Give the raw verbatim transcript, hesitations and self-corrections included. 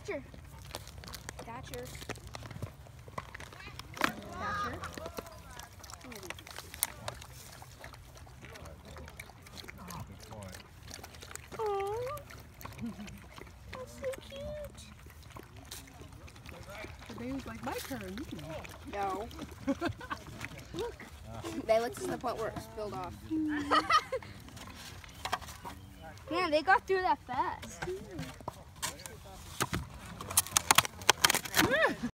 Thatcher. Thatcher. Thatcher. Oh, that's so cute. The baby's like, my turn. No. Look. They licked to the point where it spilled off. Man, they got through that fast.